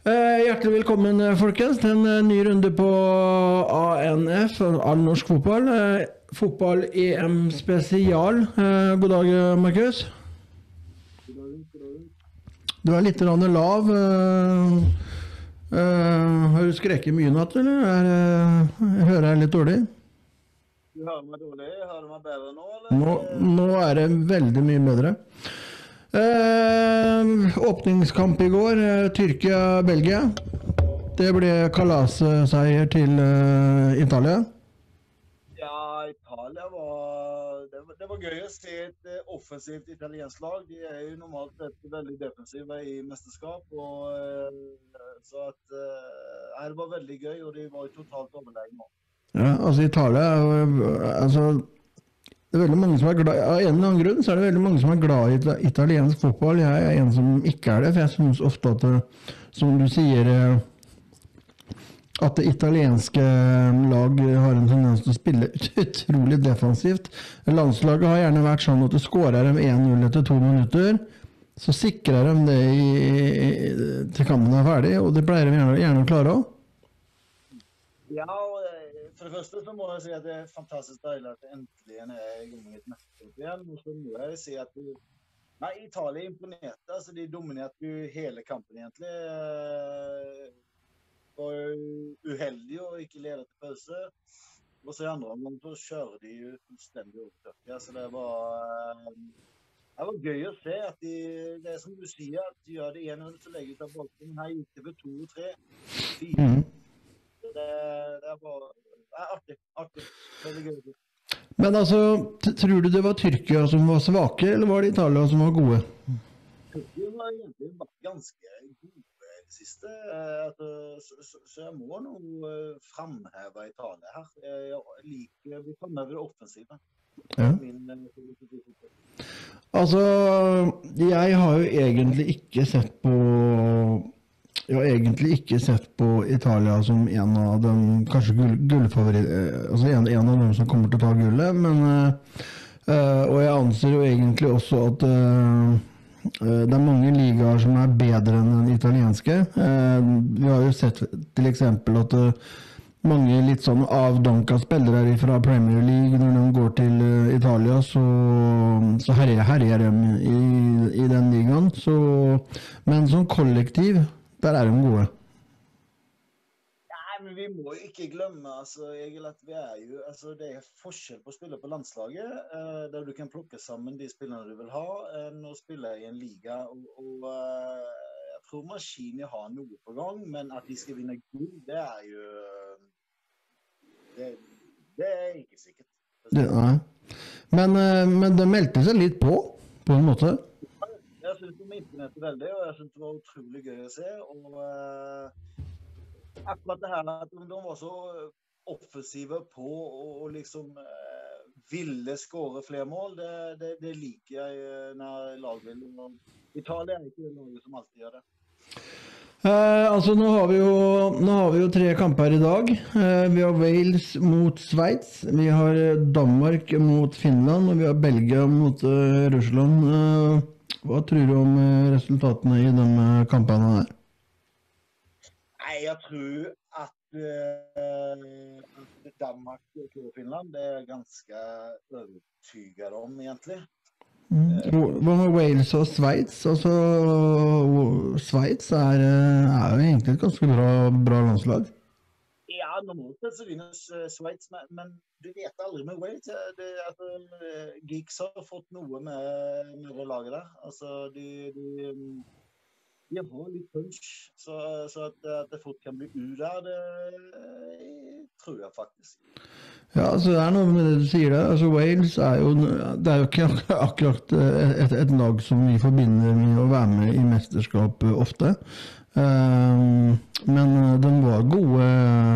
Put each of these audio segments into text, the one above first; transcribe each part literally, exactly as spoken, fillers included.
Eh, Hjertelig velkommen, eh, folkens, til en eh, ny runde på A N F, all norsk fotball. Eh, Fotball-E M spesial. Eh, God dag, eh, Markus. Du er litt grann lav. eh, eh, Har du skreket mye i natt, eller? Er, eh, jeg hører jeg litt dårlig. Du hører meg dårlig? Hører du meg bedre nå, eller? Nå, nå er det veldig mye bedre. Eh, åpningskamp i går, eh, Tyrkia-Belgia. Det ble kalasseier til eh, Italia. Ja, Italia var det, var... det var gøy å se et eh, offensivt italiensk lag. De er jo normalt sett veldig defensive i mesterskap. Og, eh, så at, eh, det var veldig gøy, og de var totalt overlegne. Ja, altså Italia altså, det er veldig mange som er glad, av en eller annen grunn så er det veldig mange som er glad i ita- italiensk fotball. Jeg er en som ikke er det, for jeg synes ofte at det, som du sier, eh, at det italienske lag har en tendens til å spille utrolig defensivt. Landslaget har gjerne vært sånn at du skårer dem en null etter to minutter, så sikrer de det i, i, til kampen er ferdig, og det pleier de gjerne, gjerne å klare også. Ja, og eh, for det første så må jeg si at det er fantastisk deilig at det endelig er i gang med et mesterskap igjen. Og så må jeg si at du, nei, Italia imponerte, altså de dominerte jo hele kampen egentlig. Eh, var jo uheldig å ikke lede til pause. Og så i andre omgang så kjører de jo fullstendig over Tyrkia, så det var, eh, det var gøy å se at de, det er som du sier, at de gjør det en, så legger de seg bolten. Her gikk det ved to og tre, fire. Mm. Det, det er bare det er artig, artig. Veldig gøy. Men altså, t- tror du det var Tyrkia som var svake, eller var det Italia som var gode? Tyrkia har egentlig vært ganske gode i det siste, eh, at, eh, så, så, så jeg må nå eh, fremheve Italia her. Jeg, jeg liker, vi fremhever det offensive. Ja. Min, eh, filosofi. Altså, jeg har jo egentlig ikke sett på Jeg har egentlig ikke sett på Italia som en av dem, kanskje gull, gullfavorit, eh, altså en, en av dem som kommer til å ta gullet, men eh, eh, og jeg anser jo egentlig også at eh, eh, det er mange ligaer som er bedre enn den italienske. Eh, vi har jo sett til eksempel at eh, mange litt sånn avdanka spillere fra Premier League, når de går til eh, Italia, så, så herjer, herjer de i, i den ligaen. Så, men som kollektiv, der er de gode. Nei, men vi må ikke glemme, altså, Egil, at vi er jo, altså, det er forskjell på å spille på landslaget, eh, der du kan plukke sammen de spillerne du vil ha, enn å spille i en liga, og, og eh, jeg tror Maskini har noe på gang, men at de skal vinne gull, det er jo, det, det er ikke sikkert. Det, nei. Men, eh, men det meldte seg litt på, på en måte. Jeg synes de imponerte veldig, og jeg synes det var utrolig gøy å se, og eh, akkurat det her at de var så offensive på og, og liksom eh, ville skåre flere mål, det, det, det liker jeg eh, når lag vil. Og Italia er ikke noe som alltid gjør det. Eh, altså nå har, vi jo, nå har vi jo tre kamper i dag. Eh, vi har Wales mot Sveits, vi har Danmark mot Finland, og vi har Belgia mot eh, Russland. Eh, hva tror du om eh, resultatene i de eh, kampene her? Nei, jeg tror at, eh, at Danmark og Finland, det er ganske overtyget om egentlig. Mm. Hva med Wales og Sveits? Altså, Sveits er, eh, er jo egentlig et ganske bra, bra landslag. Ja, normalt sett så vinner eh, Sveits, men, men du vet aldri med Wales. eh, Det, altså, eh, Geeks har fått noe med, med det laget der. Altså, de, de, mm, de har litt punch, så, så at, at det fort kan bli U der, det eh, tror jeg faktisk. Ja, altså det er noe med det du sier der. Altså Wales er jo, det er jo ikke ak- akkurat eh, et, et lag som vi forbinder med å være med i mesterskap eh, ofte. Um, men eh, de var gode.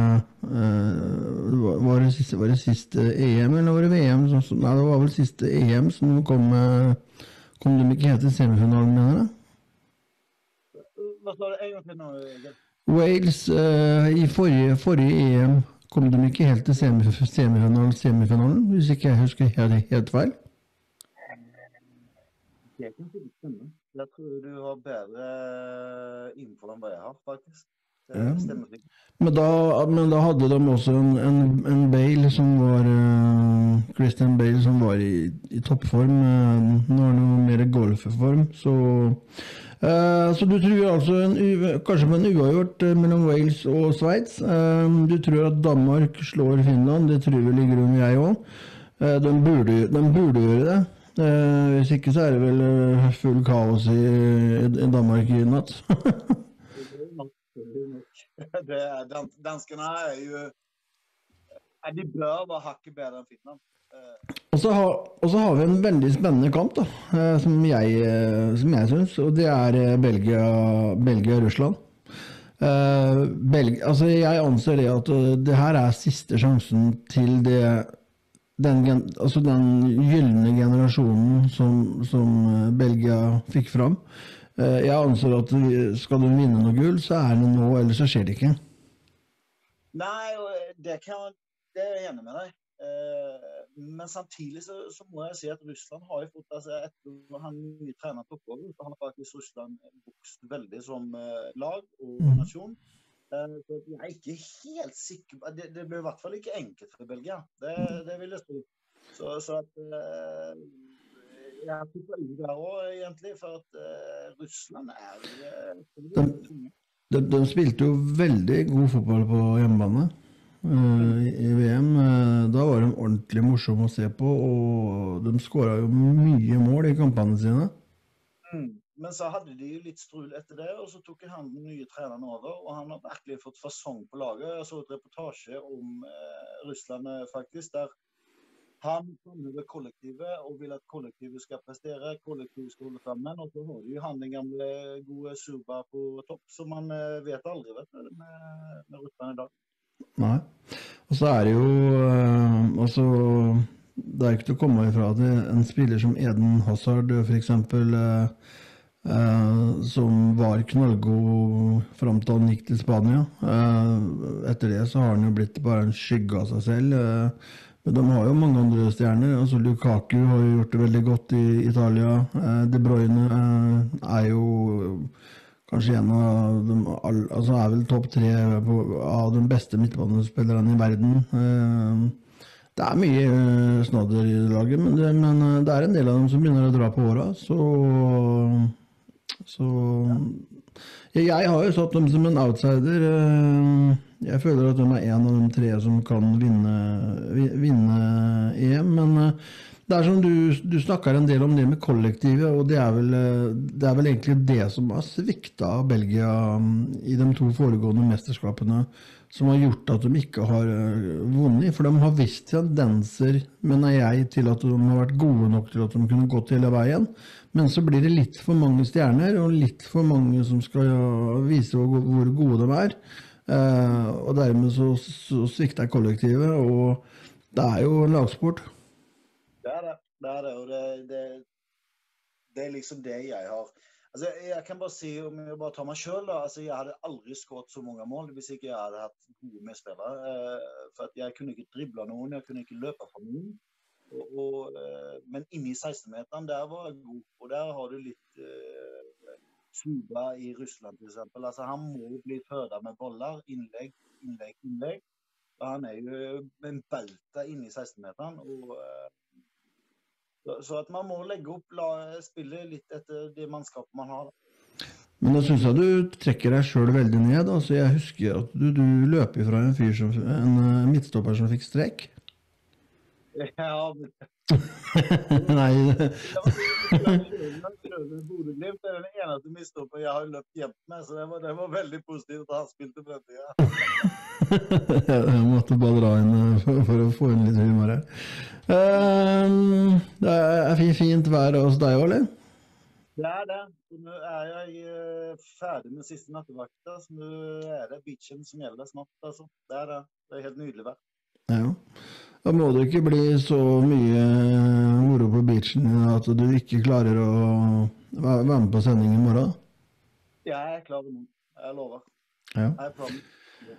eh, var, var, det siste, var det siste E M eller var det V M? Som, som- nei, det var vel siste E M som de kom, eh, kom de ikke helt til semifinalen, mener jeg? Hva sa du en gang til nå, Egil? Wales eh, i forrige, forrige E M kom de ikke helt til semif semifinalen, semifinalen, hvis ikke jeg husker helt, helt feil. Det kan sikkert stemme. Jeg tror du har bedre info enn hva jeg har, faktisk. Det Ja. stemmer sikkert. Men da, men da hadde de også en, en, en Bale som var eh, Christian Bale som var i, i toppform. eh, Nå er han jo mer i golfform, så eh, Så du tror altså en, u- kanskje med en uavgjort eh, mellom Wales og Sveits. Eh, du tror at Danmark slår Finland, det tror vel i grunnen jeg òg. Eh, de, burde, de burde gjøre det. Eh, hvis ikke så er det vel eh, full kaos i, i Danmark i natt. Det er nok, det er nok. Det er, dans, danskene er jo er De bør være hakket bedre enn Finland. Eh, Og så har, og så har vi en veldig spennende kamp, da, eh, som jeg, eh, som jeg syns, og det er eh, Belgia- Belgia-Russland. Eh, Belg, altså jeg anser det at eh, det her er siste sjansen til det, den, gen- altså den gylne generasjonen som, som eh, Belgia fikk fram. Eh, jeg anser at vi- skal de vinne noe gull, så er det nå, ellers så skjer det ikke. Nei, og det, kan, det er jeg enig med deg. Eh, men samtidig så, så må jeg si at Russland har jo fått altså, etter han nye treneren tok over, så har faktisk Russland vokst veldig som eh, lag og Mm. nasjon. Eh, så jeg er ikke helt sikker på det, det blir i hvert fall ikke enkelt for Belgia. Det, det vil jeg si. Så, så at eh, jeg tipper jo der òg, egentlig, for at eh, Russland er eh, De, de, de spilte jo veldig god fotball på hjemmebane eh, i i V M. Eh, Da var de ordentlig morsomme å se på, og de skåra jo mye mål i kampene sine. Mm. Men så hadde de jo litt strul etter det, og så tok han den nye treneren over, og han har virkelig fått fasong på laget. Jeg så et reportasje om eh, Russland eh, faktisk, der han framhever kollektivet og vil at kollektivet skal prestere, kollektivet skal holde sammen, og så har de jo han den gamle gode Surba på topp, som man eh, vet aldri, vet du, med, med Russland i dag. Nei. Og så er det jo eh, altså, det er ikke til å komme ifra at en spiller som Eden Hazard, for eksempel, eh, eh, som var knallgod fram til han gikk til Spania. Eh, etter det så har han jo blitt bare en skygge av seg selv. Eh, men de har jo mange andre stjerner. Altså Lukaku har jo gjort det veldig godt i Italia. Eh, De Bruyne eh, er jo kanskje en av dem, all, altså er vel topp tre på, av de beste midtbanespillerne i verden. Eh, Det er mye eh, snadder i laget, men det, men eh, det er en del av dem som begynner å dra på åra, så, så jeg, jeg har jo satt dem som en outsider. eh, Jeg føler at de er en av de tre som kan vinne, vi- vinne E M, men eh, det er som du, du snakker en del om det med kollektivet, og det er vel, eh, det er vel egentlig det som har svikta av Belgia mm, i de to foregående mesterskapene, som har gjort at de ikke har eh, vunnet. For de har visst tendenser, mener jeg, til at de har vært gode nok til at de kunne gått hele veien. Men så blir det litt for mange stjerner, og litt for mange som skal ja, vise hvor, hvor gode de er. Eh, og dermed så, så svikter kollektivet, og det er jo en lagsport. Det er det, det er det, og det, det, det er liksom det jeg har. Altså, jeg kan bare si, om jeg bare tar meg selv, da, altså, jeg hadde aldri skåret så mange mål hvis ikke jeg hadde hatt gode medspillere. Eh, for at jeg kunne ikke drible noen, jeg kunne ikke løpe fra noen. Og, og, eh, men inne i seksten-meteren, der var jeg god, og der har du litt eh, Suba i Russland, for eksempel. Altså, han må bli født med boller, innlegg, innlegg, innlegg. Og han er jo en belta inne i seksten-meteren, og eh, så, så at man må legge opp, la, spille litt etter det mannskapet man har. Men da synes jeg du trekker deg selv veldig ned. Altså, jeg husker at du, du løper fra en fyr som, en eh, midtstopper som fikk strek. Ja, men Nei, det var Bodø-Glimt, det er den eneste midtstopper jeg har løpt hjem med, så det var, det var veldig positivt at han spilte fremtiden. jeg måtte bare dra inn eh, for, for å få inn litt humor her. Eh, det er fint, fint vær hos deg, eller? Det er det. Så nå er jeg eh, ferdig med siste nattevakta, så nå er det beachen som gjelder snart, altså. Det er det. Det er helt nydelig vær. Ja. Da må det ikke bli så mye moro på beachen at du ikke klarer å være med på sending i morgen. Jeg er klar nå. Jeg lover. Ja. Jeg promise.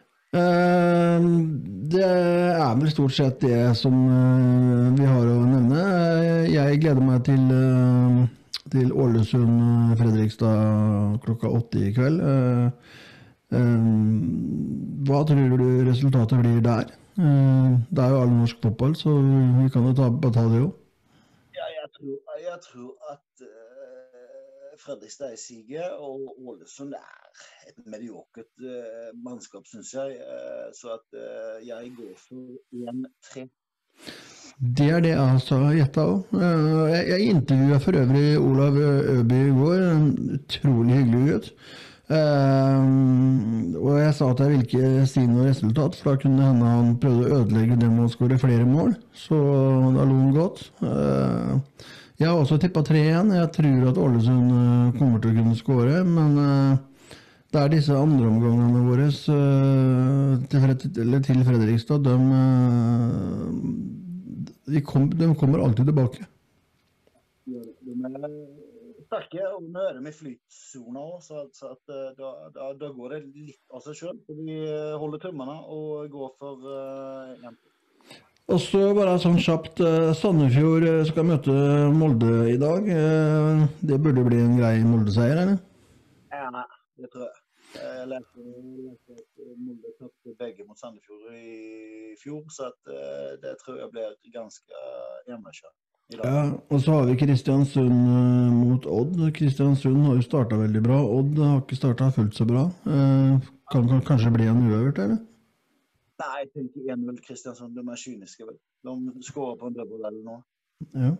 Eh, Det er vel stort sett det som eh, vi har å nevne. Eh, Jeg gleder meg til, eh, til Ålesund-Fredrikstad klokka åtte i kveld. Eh, eh, hva tror du resultatet blir der? Eh, det er jo all norsk fotball, så vi kan jo ta, bare ta det jo. Ja, jeg tror, jeg tror at uh, Fredrikstad er siget, og Ålesund er et mediokert uh, mannskap, synes jeg. Uh, så at uh, jeg går for en tre. Det er det jeg har gjettet også. Jeg, jeg intervjuet for øvrig Olav Øby i går, en utrolig hyggelig gutt. Uh, og jeg sa at jeg ville ikke si noe resultat, for da kunne hende han prøvde å ødelegge det med å skåre flere mål. Så da lo han godt. Uh, jeg har også tippet tre igjen. Jeg tror at Ålesund kommer til å kunne skåre, men uh, det er disse andre omgangene våre uh, til, til Fredrikstad. De, uh, de, kom, de kommer alltid tilbake. Ja, de er sterke, og nå er de i flytsona også, så, så at, da, da, da går det litt av seg selv. Så vi holder tømmerne og går for uh, en. Og så bare sånn kjapt, uh, Sandefjord skal møte Molde i dag. Uh, det burde bli en grei Molde-seier, eller? Ja, nei, det tror jeg. Jeg lærte at Molde tapte begge mot Sandefjord i fjor, så at, uh, det tror jeg blir ganske hjemmekjørt. Ja, og så har vi Kristiansund mot Odd. Kristiansund har jo startet veldig bra. Odd har ikke startet fullt så bra. Eh, kan, kan kanskje bli en uavgjort, eller? Nei, jeg tenker en null Kristiansund. De er kyniske, vel. De skårer på en dødball eller noe. Ja.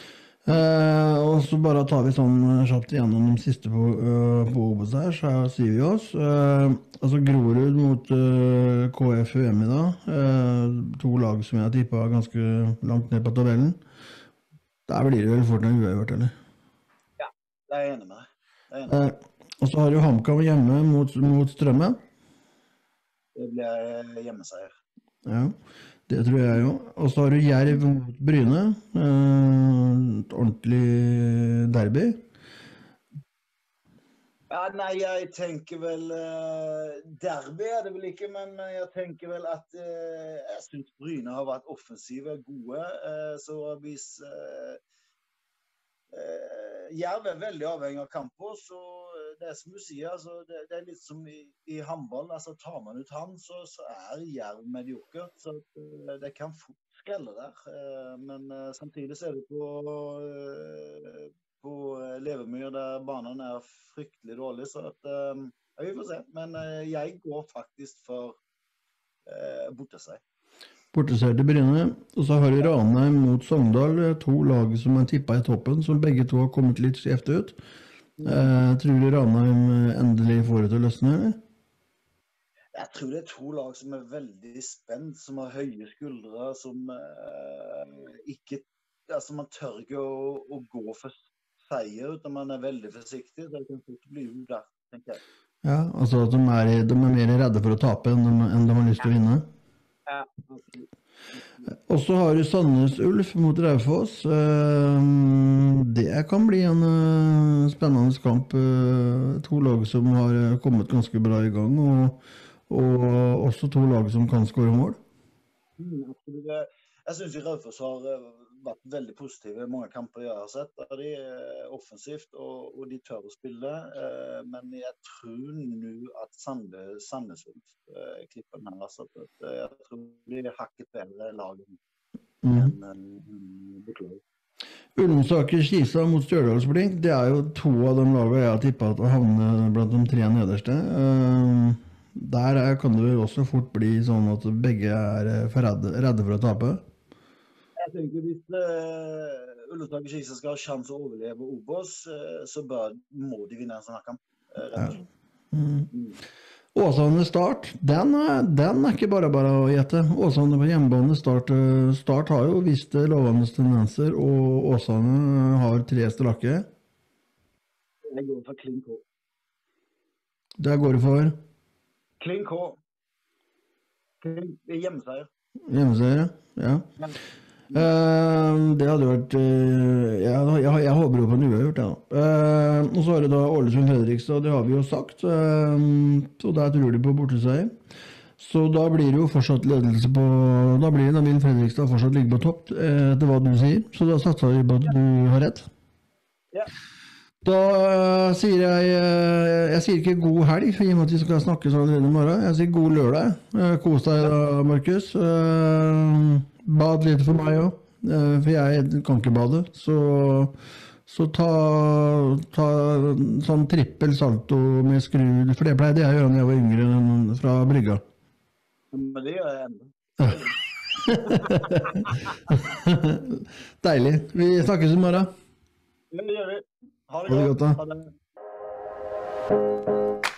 Eh, og så bare tar vi sånn kjapt igjennom de siste på, uh, på Obos her, så sier vi oss. Eh, altså Grorud mot uh, K F U M i dag. Eh, to lag som jeg har tippet ganske langt ned på tabellen. Der blir det vel fort en uavgjort, eller? Ja, det er jeg enig med deg. Eh, og så har du HamKam hjemme mot, mot Strømmen. Det blir hjemmeseier. Ja, det tror jeg jo. Og så har du Jerv mot Bryne. Eh, et ordentlig derby. Ja, nei, jeg tenker vel uh, derby er det vel ikke, men jeg tenker vel at uh, jeg synes Bryne har vært offensive, gode, uh, så hvis uh, uh, Jerv er veldig avhengig av kamper, så det er som du sier, altså, det, det er litt som i, i håndball, altså tar man ut han, så, så er Jerv medioker, så uh, det kan fort skrelle der, uh, men uh, samtidig ser du på uh, på Levermyr, der banen er fryktelig dårlig, så at, um, ja, vi får se. Men uh, jeg går faktisk for uh, borteseier. Borteseier til Bryne. Og så har du Ranheim mot Sogndal, to lag som er tippet i toppen, som begge to har kommet litt skjeft ut. Uh, tror du Ranheim endelig får det til å løsne, eller? Jeg tror det er to lag som er veldig spent, som har høye skuldre, som uh, ikke, altså man tør ikke å, å gå for seier, utan man er veldig forsiktig, så det kan fort bli jo der, tenker jeg. Ja, altså at de er, de er mer redde for å tape enn de, enn de har lyst til å vinne. Ja, absolutt. Og så har du Sandnes Ulf mot Raufoss. Det kan bli en spennende kamp. To lag som har kommet ganske bra i gang, og, og også to lag som kan skåre mål. Mm, absolutt. Jeg synes jo Raufoss har vært veldig positive i mange kamper jeg har sett. De er offensivt, og, og de tør å spille. Men jeg tror nå at Sandnes, Sandnes Ulf klipper den her. Så jeg tror de er hakket bedre lag enn mm. beklager. Ullensaker-Kisa mot Stjørdalsblink, det er jo to av de lagene jeg har tippet at havner blant de tre nederste. Der kan det vel også fort bli sånn at begge er for redde, redde for å tape. Jeg tenker hvis uh, Ullensaker-Kisa skal ha sjanse å overleve Obos, uh, så bør, må de vinne en sånn her kamp. Uh, ja. mm. Mm. Åsane Start, den er, den er ikke bare bare å gjette. Åsane på hjemmebane Start, Start har jo vist lovende tendenser, og Åsane har tre strake. Jeg går for Klink H. Der går det for? Klink H. Klink, hjemmeseier. Hjemmeseier, ja. ja. Uh, det hadde vært uh, jeg, jeg, jeg håper jo på en uavgjort, ja. Uh, og så har det da Ålesund-Fredrikstad, det har vi jo sagt, uh, og der tror de på borteseier. Så da blir det jo fortsatt ledelse på, da blir det, da vil Fredrikstad fortsatt ligge på topp, uh, etter hva du sier, så da satser vi på at du har rett. Ja. Da eh, sier jeg eh, Jeg sier ikke god helg, i og med at vi skal snakke sånn i morgen. Jeg sier god lørdag. Eh, Kos deg da, Markus. Eh, Bad litt for meg òg, for jeg kan ikke bade. Så, så ta, ta sånn trippel salto med skru, for det pleide jeg å gjøre da jeg var yngre enn fra brygga. Men det gjør jeg enda. Deilig. Vi snakkes i morgen. Men det gjør vi. Ha det Ha det godt. godt, da. Ha det.